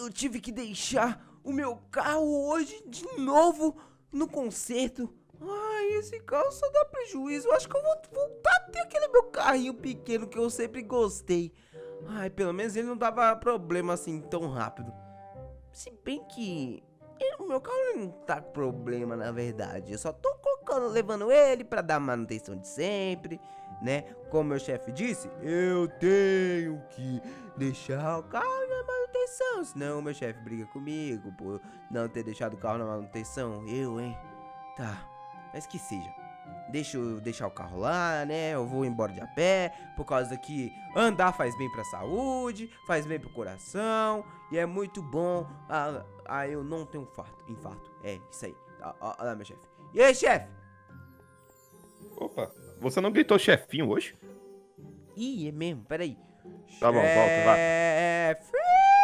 eu tive que deixar o meu carro hoje de novo no conserto. Ai, esse carro só dá prejuízo. Eu acho que eu vou voltar a ter aquele meu carrinho pequeno que eu sempre gostei. Ai, pelo menos ele não dava problema assim tão rápido. Se bem que o meu carro não tá com problema, na verdade. Eu só tô levando ele pra dar manutenção de sempre, né? Como meu chefe disse, eu tenho que deixar o carro na manutenção. Senão meu chefe briga comigo por não ter deixado o carro na manutenção. Hein? Tá, mas que seja. Deixa eu deixar o carro lá, né? Eu vou embora de a pé, por causa que andar faz bem pra saúde, faz bem pro coração, e é muito bom. Eu não tenho infarto. É, isso aí. Olha lá, meu chefe. E aí, chefe? Opa, você não gritou chefinho hoje? Ih, é mesmo, peraí. Tá bom, volta, vai. Chefe!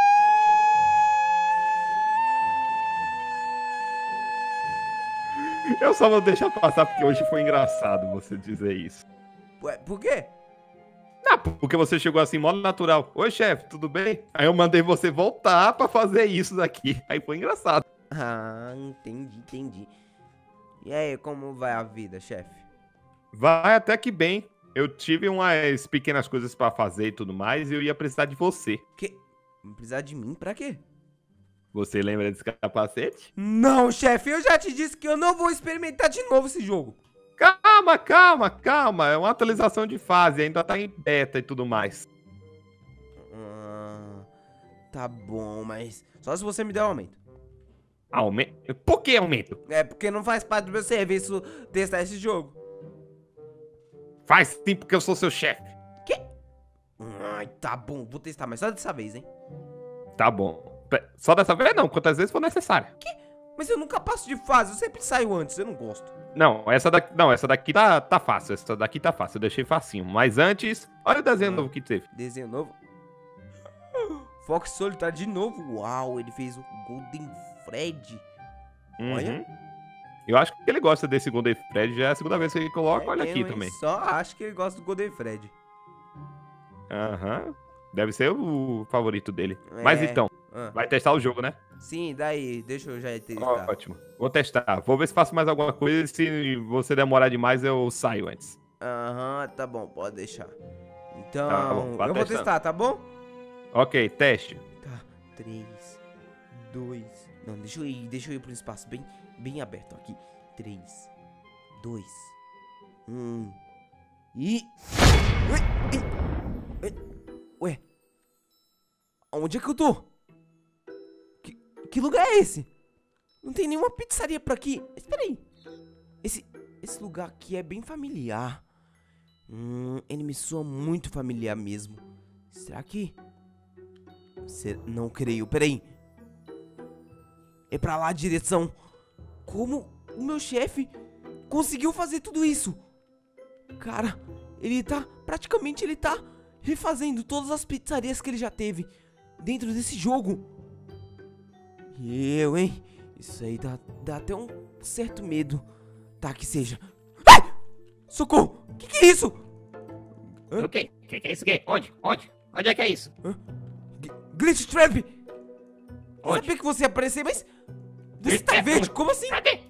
Eu só vou deixar passar porque hoje foi engraçado você dizer isso. Ué, por quê? Porque você chegou assim, modo natural. Oi, chefe, tudo bem? Aí eu mandei você voltar pra fazer isso daqui. Aí foi engraçado. Ah, entendi. E aí, como vai a vida, chefe? Vai até que bem. Eu tive umas pequenas coisas pra fazer e tudo mais, e eu ia precisar de você. Que? Precisar de mim pra quê? Você lembra desse capacete? Não, chefe, eu já te disse que eu não vou experimentar de novo esse jogo. Calma. É uma atualização de fase, ainda tá em beta e tudo mais. Tá bom, mas só se você me der um aumento. Aumento? Por que aumento? É porque não faz parte do meu serviço testar esse jogo. Faz sim, porque eu sou seu chefe. Quê? Ai, tá bom, vou testar, mas só dessa vez, hein? Tá bom. Só dessa vez não, quantas vezes for necessário. Quê? Mas eu nunca passo de fase, eu sempre saio antes, eu não gosto. Essa daqui tá fácil. Essa daqui tá fácil, eu deixei facinho. Mas antes, olha o desenho novo que teve. Desenho novo? Fox Solitário de novo. Uau, ele fez o Golden Fred. Olha. Eu acho que ele gosta desse Golden Fred, já é a segunda vez que ele coloca, olha aqui também. Só acho que ele gosta do Golden Fred. Deve ser o favorito dele. Mas então, vai testar o jogo, né? Sim, daí, deixa eu já testar. Ótimo, vou testar. Vou ver se faço mais alguma coisa, se você demorar demais eu saio antes. Tá bom, pode deixar. Então, Tá bom, eu vou testar, tá bom? Ok, teste. Tá, 3, 2... Não, deixa eu ir para um espaço bem aberto aqui. 3, 2, 1... E... Ué? Onde é que eu tô? Que lugar é esse? Não tem nenhuma pizzaria por aqui. Espera aí. Esse lugar aqui é bem familiar. Ele me soa muito familiar mesmo. Será que... Não creio. Pera aí. É pra lá a direção. Como o meu chefe conseguiu fazer tudo isso? Cara, praticamente ele tá refazendo todas as pizzarias que ele já teve dentro desse jogo. Hein? Isso aí dá até um certo medo. Tá, que seja. Ai! Socorro! Que é isso? O quê? Que é isso? Onde? Onde é que é isso? Glitch Trap! Onde? Sabia que você ia aparecer, mas... Você tá verde, como assim? Cadê?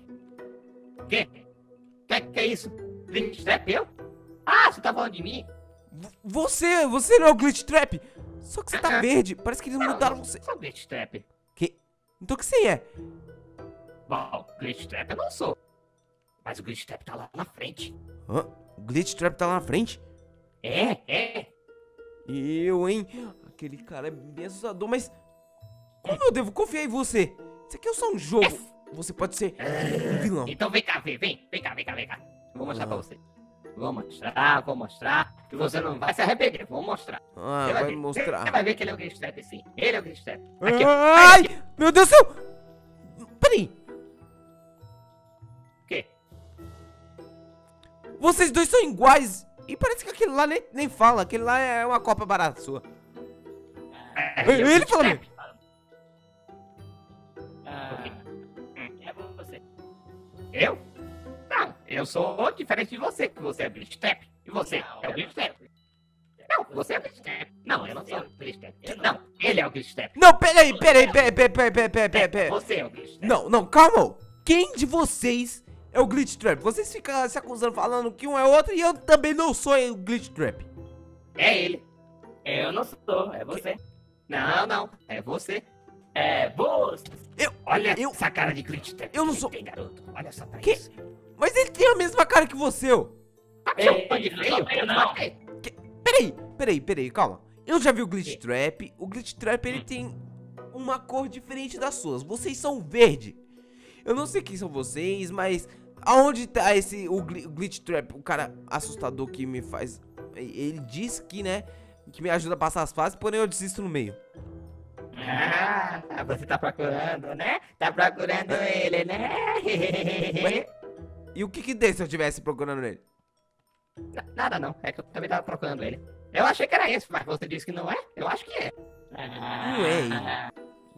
Que é isso? Glitch Trap, eu? Ah, você tá falando de mim? Você não é o Glitch Trap? Só que você tá verde, parece que eles mudaram você. Eu sou Glitch Trap. Que? Então o que você é? Bom, Glitch Trap eu não sou. Mas o Glitch Trap tá lá na frente. O Glitch Trap tá lá na frente? É. Hein? Aquele cara é bem assustador, mas... Como eu devo confiar em você? Isso aqui é só um jogo. Você pode ser um vilão. Então vem cá. Vou mostrar pra você. Vou mostrar. Que você não vai se arrepender. Vou mostrar. Vai mostrar. Você vai ver que ele é o Glitch Trap, sim. Ele é o Glitch Trap. Aqui, ó. Ai! Meu Deus do céu! Peraí. O quê? Vocês dois são iguais. E parece que aquele lá nem fala. Aquele lá é uma cópia barata sua. Ele falou mesmo. É você. Eu? Não, eu sou diferente de você, que você é Glitch Trap. E você é o Glitch Trap. Não, você é Glitch Trap. Não, eu não sou Glitch Trap. Não, Ele é o Glitch Trap. Não, peraí. Você é o Glitch Trap. Não, calma. Quem de vocês é o Glitch Trap? Vocês ficam se acusando, falando que um é outro e eu também não sou o Glitch Trap. É ele. Eu não sou, é você. Não, é você. É você. Olha essa cara de Glitch Trap. Eu não que sou. tem, garoto. Olha só pra Que? isso. Mas ele tem a mesma cara que você, ô. Tá me chamando de feio? Não. Peraí, calma. Eu já vi o Glitch Trap. O Glitch Trap, ele tem uma cor diferente das suas. Vocês são verde. Eu não sei quem são vocês, mas aonde tá o Glitch Trap, o cara assustador que me faz... Ele diz que, né, que me ajuda a passar as fases, porém eu desisto no meio. Ah, você tá procurando, né? Tá procurando ele, né? E o que tem se eu estivesse procurando ele? Nada não, é que eu também tava procurando ele. Eu achei que era esse, mas você disse que não é? Eu acho que é. Não é.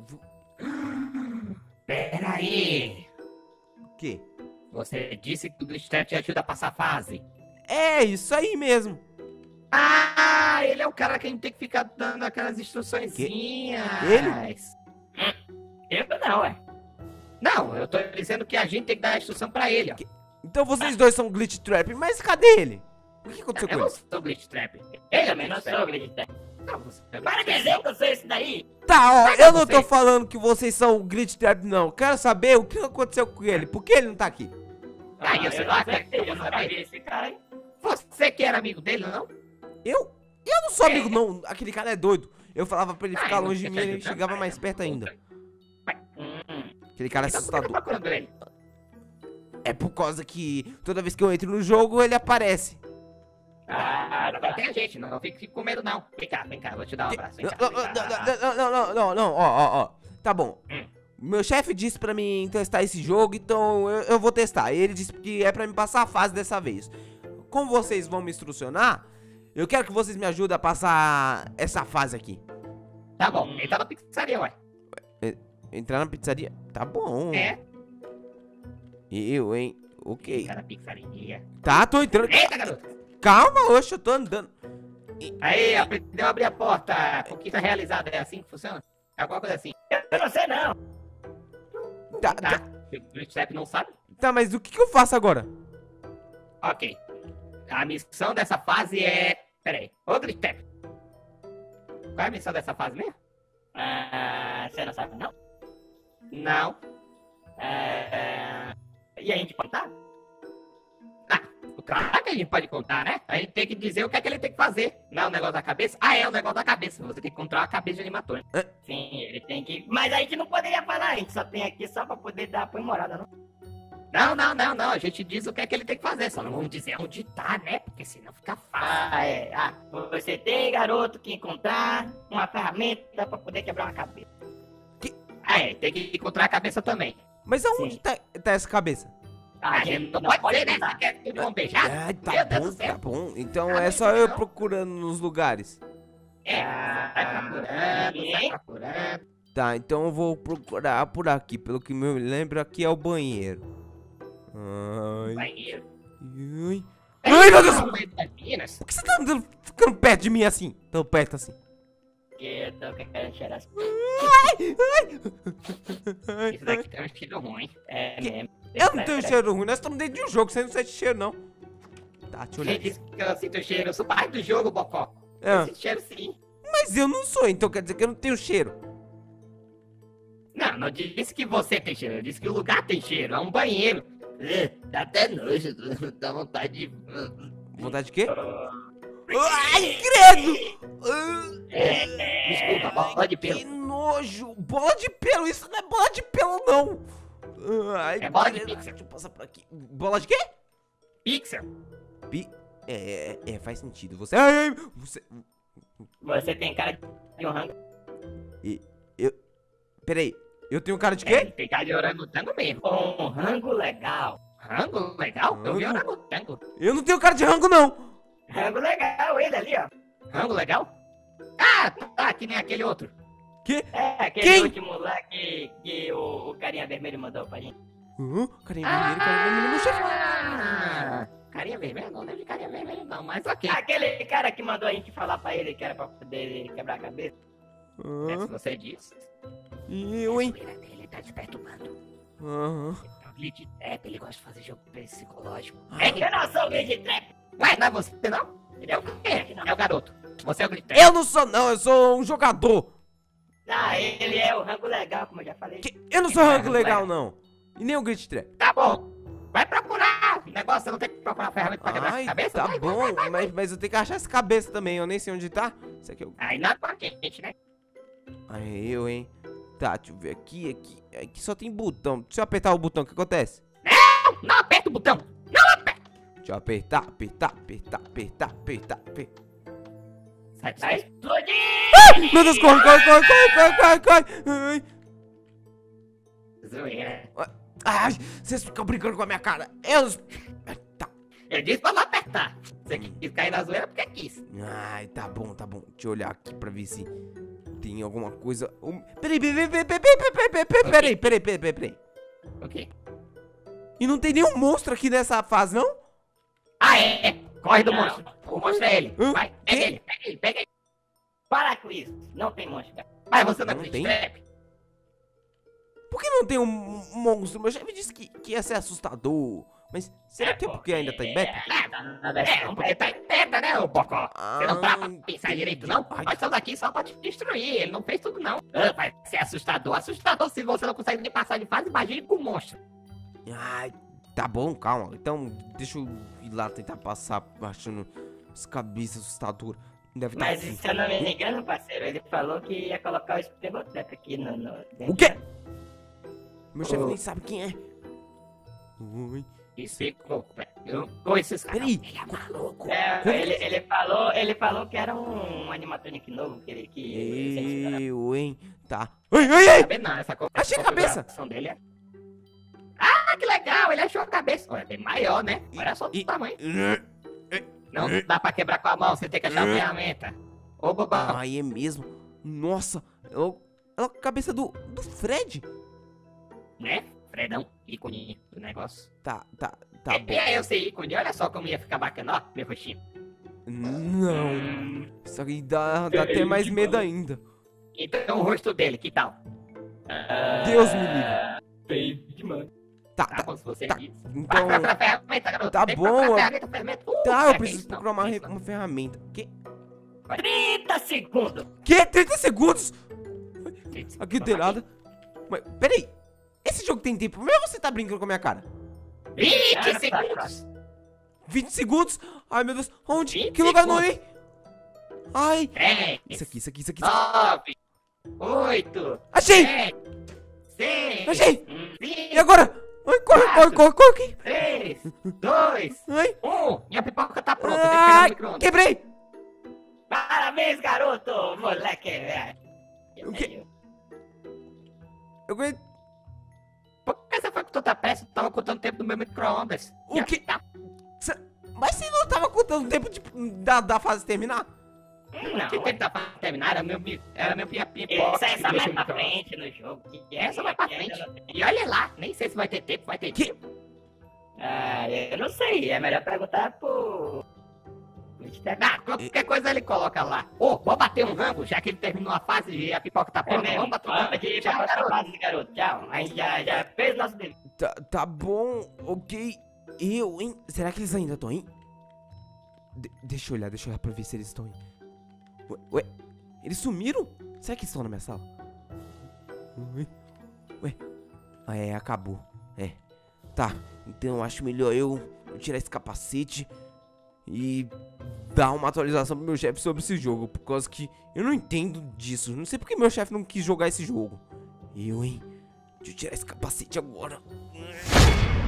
Peraí. O quê? Você disse que o Glitch Trap te ajuda a passar a fase. É, isso aí mesmo. Ah, ele é o cara que a gente tem que ficar dando aquelas instruçõezinhas. Ele? Eu não, é. Não, eu tô dizendo que a gente tem que dar a instrução pra ele, ó. Então vocês dois são Glitch Trap, mas cadê ele? O que aconteceu com Eu não ele? sou o Glitch Trap. Ele também não sou o Glitch Trap. Não, você... Para de dizer que eu sou esse daí. Tá, ó, Pega eu não tô você. falando que vocês são o Glitch Trap, não. Quero saber o que aconteceu com ele. Por que ele não tá aqui? Aí eu não sabia esse cara aí. Você que era amigo dele, não? Eu não sou amigo, não. Aquele cara é doido. Eu falava pra ele Ah, ficar eu não longe de mim sei e ele te chegava ajudar, mais mas- perto ainda. Mas, Aquele cara é então por que tá assustador. procurando ele? É por causa que toda vez que eu entro no jogo, ele aparece. Ah, não tem a gente, não fique com medo não. Vem cá, vou te dar um abraço. Vem cá, Não, ó. Tá bom. Meu chefe disse pra mim testar esse jogo, então eu vou testar. Ele disse que é pra me passar a fase dessa vez. Como vocês vão me instrucionar, eu quero que vocês me ajudem a passar essa fase aqui. Tá bom, ele tá na pizzaria, ué. Entrar na pizzaria? Tá bom. É, Eu, hein? Ok. tá na pizzaria. Tá, tô entrando. Eita, garoto. Calma, oxe, eu tô andando. Aí, aprendeu a abrir a porta. Conquista realizada, é assim que funciona? É alguma coisa assim. Eu não sei não. Tá, Tá, o Glitch Trap não sabe? tá, mas o que eu faço agora? Ok. A missão dessa fase é... Pera aí. Ô, Glitch Trap. Qual é a missão dessa fase mesmo? Você não sabe, não? Não. E a gente pode contar? Claro que a gente pode contar, né? A gente tem que dizer o que é que ele tem que fazer. Não é o negócio da cabeça? Ah, é o negócio da cabeça. Você tem que encontrar a cabeça de animator. Sim, ele tem que... Mas a gente não poderia falar. A gente só tem aqui só pra poder dar aprimorada, não? Não. A gente diz o que é que ele tem que fazer. Só não vamos dizer onde tá, né? Porque senão fica fácil. Você tem, garoto, que encontrar uma ferramenta pra poder quebrar uma cabeça. Tem que encontrar a cabeça também. Mas aonde tá essa cabeça? A gente não pode dizer, né? Você quer que vão beijar? Ai, Meu Deus do tá céu. bom. Então Ah, é só eu não. procurando nos lugares. Sai procurando. Tá, então eu vou procurar por aqui. Pelo que me lembro, aqui é o banheiro. Ai, Banheiro. ai. Ai, meu Deus! Banheiro das meninas. Por que você tá andando, ficando perto de mim assim? Tão perto assim. Eu tô querendo cheirar as... Ai, Isso daqui tem um cheiro ruim. É mesmo. eu não tenho cheiro ruim. Nós estamos dentro de um jogo. Você não sente cheiro, não. Tá, deixa eu Quem olhar. disse que eu sinto cheiro? Eu sou parte do jogo, Bocó. Ah, Eu sinto cheiro sim. mas eu não sou, então quer dizer que eu não tenho cheiro. Não disse que você tem cheiro. Eu disse que o lugar tem cheiro. É um banheiro. Dá até nojo. Dá vontade de... Vontade de quê? Ai, credo! Desculpa, bola de pelo. Que nojo! Bola de pelo! Isso não é bola de pelo, não! Ai, É bola de credo. pixel. Deixa eu passar por aqui. Bola de quê? Pixel. Faz sentido. Você. Ai, você. Você tem cara de um rango. Peraí, eu tenho cara de quê? Tem cara de orangotango mesmo. Um rango legal. Rango legal? Eu vi Rango? orangotango. Eu não tenho cara de rango, não! Rango legal, ele ali, ó. Rango legal? Ah, tá, que nem aquele outro. Que? É, aquele Quem? último lá que o carinha vermelho mandou pra gente. Carinha vermelho, meu chefe. Carinha vermelho? Não lembro de carinha vermelho não, mas ok. Aquele cara que mandou a gente falar pra ele que era pra poder quebrar a cabeça. É, se você diz. Eu, hein? Ele tá te perturbando. Aham. O Glitch Trap, ele gosta de fazer jogo psicológico. É que eu não sou o Glitch Trap. Ué, não é você não? Ele é o quê? É o garoto. Você é o Glitch Trap. Eu não sou, não, eu sou um jogador. Ah, ele é o rango legal, como eu já falei. Eu não sou rango legal, não. E nem o Glitch Trap. Tá bom. Vai procurar. O negócio, você não tem que procurar ferramenta pra quebrar Ai, essa cabeça? tá Vai, bom, vai, vai, vai. mas eu tenho que achar essa cabeça também, eu nem sei onde tá. Isso aqui eu... Aí não é com a gente, né? Aí eu, hein? Tá, deixa eu ver aqui. Aqui só tem botão. Se eu apertar o botão, o que acontece? Não aperta o botão. Deixa eu apertar. Sai explodindo. Meu Deus, corre. Ai, Zoeira. ai, vocês ficam brincando com a minha cara. Tá. Eu disse pra não apertar. Você quis cair na zoeira porque quis. Ai, tá bom. Deixa eu olhar aqui pra ver se tem alguma coisa. Peraí. O quê? E não tem nenhum monstro aqui nessa fase, não? Ah, é. Corre do monstro. O monstro é ele. Hã? Vai, Quê? pega ele. Para com isso. Não tem monstro. Mas você não Não Glitch tem? Trap. Por que não tem um monstro? Meu chefe disse que ia ser assustador. Mas será que é porque ainda tá em beta? Porque tá em beta, né, ô Bocó? Você não tá pra pensar direito, não? Ai. Nós estamos aqui só pra te destruir. Ele não fez tudo, não. Ah, vai ser assustador. Assustador se você não consegue nem passar de fase. Imagine com o monstro. Ai, tá bom, calma. Então, deixa eu ir lá tentar passar achando as cabeças assustadoras. Deve estar Mas aqui. se eu não me engano, parceiro, ele falou que ia colocar o Springtrap aqui no... O quê? Meu chefe nem sabe quem é. Oi. Isso ficou. Com esses caras. Peraí. Ele é maluco. Ele falou que era um animatronic novo que ele... Eu, hein? Tá. Ai! Sabe não, essa Achei a cabeça. configuração dele é... Ah, que legal. Ele achou a cabeça. Olha, é bem maior, né? Olha só o tamanho. Não dá pra quebrar com a mão. Você tem que achar a ferramenta. Ô, bobão. Ai, é mesmo. Nossa. Ela é a cabeça do Fred. Né? Fredão, ícone do negócio. Tá bom. E aí eu sei ícone, olha só como ia ficar bacana, ó, meu roxinho. Não. Isso aqui dá até mais medo ainda. Então o rosto dele, que tal? Deus me livre. Feio demais. Tá Tá, bom, se você tá. diz. Então. Vai procurar ferramenta, garoto. Tá Tem que bom, procurar eu- ferramenta. Tá, é eu que preciso isso não, procurar é isso não. uma ferramenta. Que? 30 segundos! Que? 30 segundos? Gente, Aqui não só tem aqui. nada. Mas, peraí. Esse jogo tem tempo mesmo ou você tá brincando com a minha cara? 20 segundos. 20 segundos? Ai, meu Deus. Onde? 20 Que lugar não segundos. é? Ai. 10, Isso aqui. 9, 8, Achei! 7, 6, Achei! 5, E agora? Ai, corre aqui. 3, 2, Ai. 1. Minha pipoca tá pronta, tem que pegar no Ai, micro-ondas. quebrei. Parabéns, garoto! Moleque, velho! O quê? Eu ganhei. Por que você foi com tanta pressa? Tu tava contando o tempo do meu micro-ondas. O Já quê? tá- Mas você não tava contando o tempo da fase terminar? Que tempo tá pra terminar? Era meu pipoca. Isso aí só que vai deixa pra o micro-ondas. frente no jogo. Essa vai pra frente. E olha lá, nem sei se vai ter tempo, vai ter Que? tempo. Ah, eu não sei. É melhor perguntar pro... Ah, qualquer coisa ele coloca lá. Ô, vou bater um rango, já que ele terminou a fase e a pipoca tá É pronta. mesmo. Vamos bater um rango. Vamos ir pra Tchau, próxima garoto. fase, garoto. Tchau. A gente já fez nosso dever. Tá bom, ok. Eu, hein? Será que eles ainda estão aí? Deixa eu olhar pra ver se eles estão aí. Ué, eles sumiram? Será que estão na minha sala? Ué. Ah, é, acabou. É. Tá, então eu acho melhor eu tirar esse capacete e dar uma atualização pro meu chefe sobre esse jogo. Por causa que eu não entendo disso. Não sei porque meu chefe não quis jogar esse jogo. Eu, hein? Deixa eu tirar esse capacete agora.